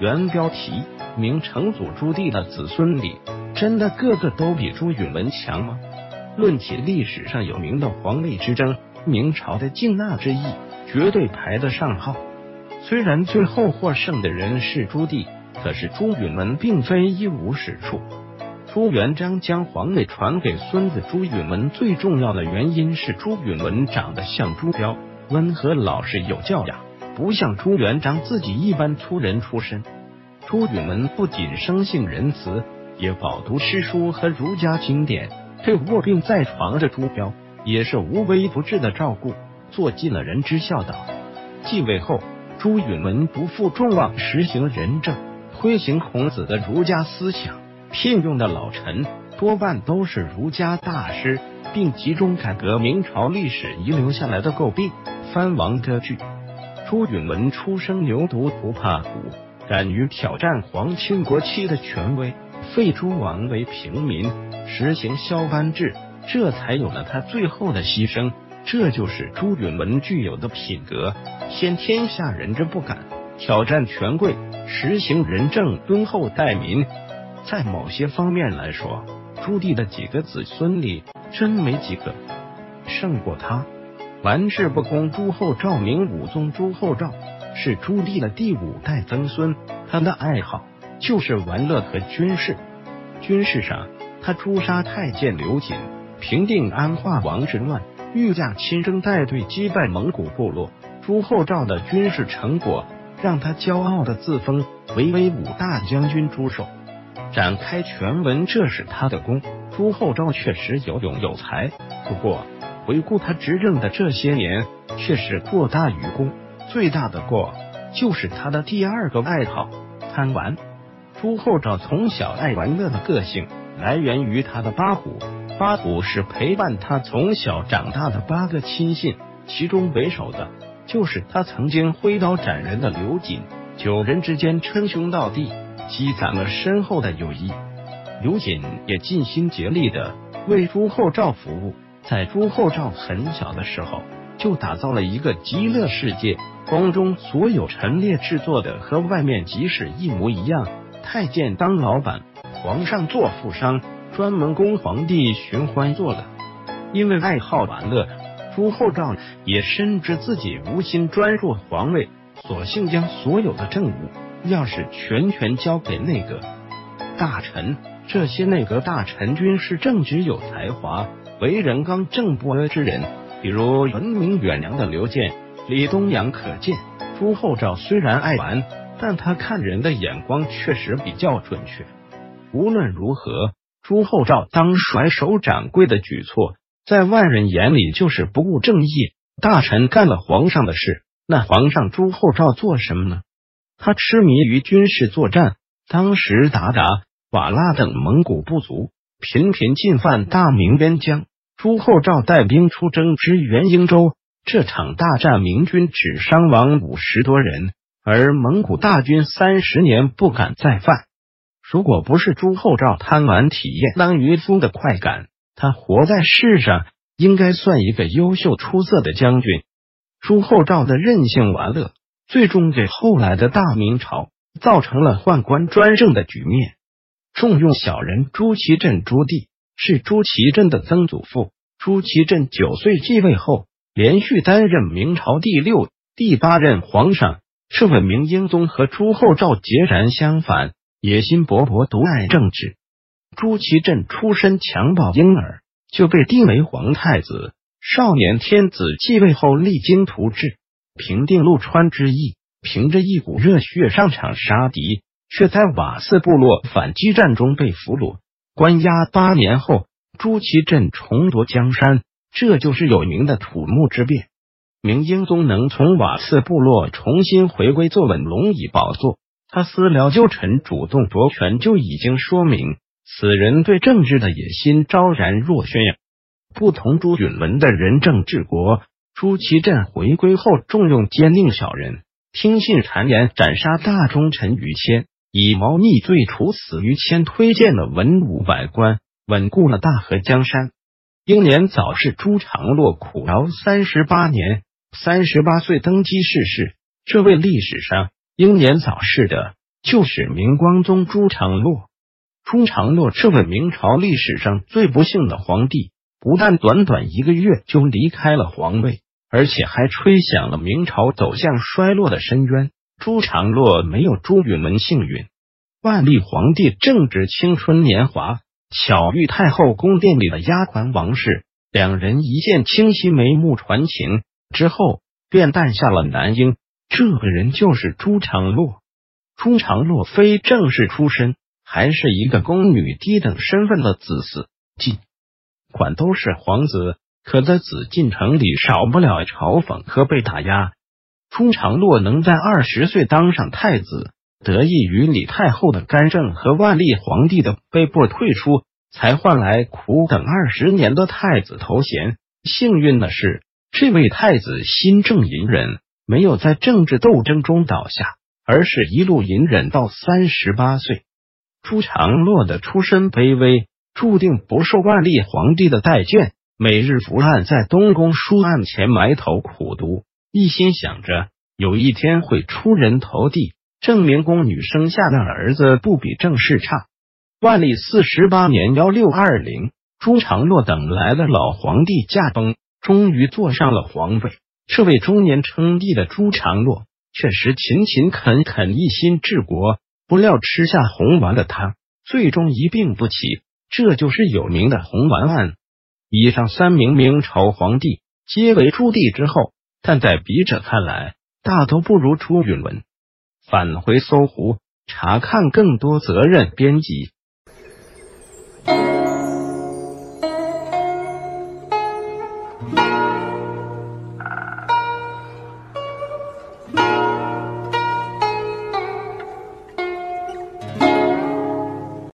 原标题：明成祖朱棣的子孙里，真的个个都比朱允炆强吗？论起历史上有名的皇位之争，明朝的靖纳之役绝对排得上号。虽然最后获胜的人是朱棣，可是朱允炆并非一无是处。朱元璋将皇位传给孙子朱允炆，最重要的原因是朱允炆长得像朱标，温和老实有教养，不像朱元璋自己一般粗人出身。朱允炆不仅生性仁慈，也饱读诗书和儒家经典，对卧病在床的朱标也是无微不至的照顾，做尽了人之孝道。继位后，朱允炆不负众望，实行仁政，推行孔子的儒家思想，聘用的老臣多半都是儒家大师，并集中改革明朝历史遗留下来的诟病，藩王割据。朱允炆出生牛犊不怕虎，敢于挑战皇亲国戚的权威，废诸王为平民，实行削藩制，这才有了他最后的牺牲。这就是朱允炆具有的品格，先天下人之不敢，挑战权贵，实行仁政，敦厚待民。在某些方面来说，朱棣的几个子孙里真没几个胜过他。玩世不恭朱厚照，明武宗朱厚照是朱棣的第5代曾孙，他的爱好就是玩乐和军事。军事上，他诛杀太监刘瑾，平定安化王之乱，御驾亲征带队击败蒙古部落。朱厚照的军事成果让他骄傲的自封为威武大将军朱寿。展开全文，这是他的功。朱厚照确实有勇有才，不过回顾他执政的这些年，却是过大于功。最大的过就是他的第2个爱好贪玩。朱厚照从小爱玩乐的个性来源于他的八股，八股是陪伴他从小长大的8个亲信，其中为首的就是他曾经挥刀斩人的刘瑾，9人之间称兄道弟，积攒了深厚的友谊。刘瑾也尽心竭力的为朱厚照服务，在朱厚照很小的时候就打造了一个极乐世界，宫中所有陈列制作的和外面集市一模一样，太监当老板，皇上做富商，专门供皇帝寻欢作乐。因为爱好玩乐，朱厚照也深知自己无心专入皇位，索性将所有的政务要是全权交给内阁大臣。这些内阁大臣均是正直有才华，为人刚正不阿之人，比如闻名远扬的刘建、李东阳可见。朱厚照虽然爱玩，但他看人的眼光确实比较准确。无论如何，朱厚照当甩手掌柜的举措，在外人眼里就是不务正业。大臣干了皇上的事，那皇上朱厚照做什么呢？他痴迷于军事作战，当时鞑靼、瓦剌等蒙古部族频频进犯大明边疆，朱厚照带兵出征支援英州，这场大战明军只伤亡50多人，而蒙古大军30年不敢再犯。如果不是朱厚照贪玩体验当渔夫的快感，他活在世上应该算一个优秀出色的将军。朱厚照的任性玩乐，最终给后来的大明朝造成了宦官专政的局面。重用小人朱祁镇朱棣是朱祁镇的曾祖父。朱祁镇9岁继位后，连续担任明朝第6、第8任皇上。这位明英宗和朱厚照截然相反，野心勃勃，独爱政治。朱祁镇出身襁褓婴儿，就被定为皇太子。少年天子继位后励精图治，平定陆川之役，凭着一股热血上场杀敌，却在瓦剌部落反击战中被俘虏，关押8年后，朱祁镇重夺江山，这就是有名的土木之变。明英宗能从瓦剌部落重新回归坐稳龙椅宝座，他私了旧臣，主动夺权，就已经说明此人对政治的野心昭然若宣呀。不同朱允炆的仁政治国，朱祁镇回归后重用奸佞小人，听信谗言，斩杀大忠臣于谦，以谋逆罪处死于谦，推荐了文武百官，稳固了大和江山。英年早逝，朱常洛苦饶38年，38岁登基逝世。这位历史上英年早逝的就是明光宗朱常洛。朱常洛这位明朝历史上最不幸的皇帝，不但短短1个月就离开了皇位，而且还吹响了明朝走向衰落的深渊。朱常洛没有朱允炆幸运。万历皇帝正值青春年华，巧遇太后宫殿里的丫鬟王氏，两人一见倾心，眉目传情，之后便诞下了男婴。这个人就是朱常洛。朱常洛非正式出身，还是一个宫女低等身份的子嗣，尽管都是皇子，可在紫禁城里少不了嘲讽和被打压。朱常洛能在20岁当上太子，得益于李太后的干政和万历皇帝的被迫退出，才换来苦等20年的太子头衔。幸运的是，这位太子心正隐忍，没有在政治斗争中倒下，而是一路隐忍到38岁。朱常洛的出身卑微，注定不受万历皇帝的待见，每日伏案在东宫书案前埋头苦读，一心想着有一天会出人头地，证明宫女生下的儿子不比正室差。万历48年1620，朱常洛等来的老皇帝驾崩，终于坐上了皇位。这位中年称帝的朱常洛确实勤勤恳恳，一心治国，不料吃下红丸的他最终一病不起，这就是有名的红丸案。以上3名明朝皇帝皆为朱棣之后，但在笔者看来大都不如朱允炆。返回搜狐查看更多责任编辑。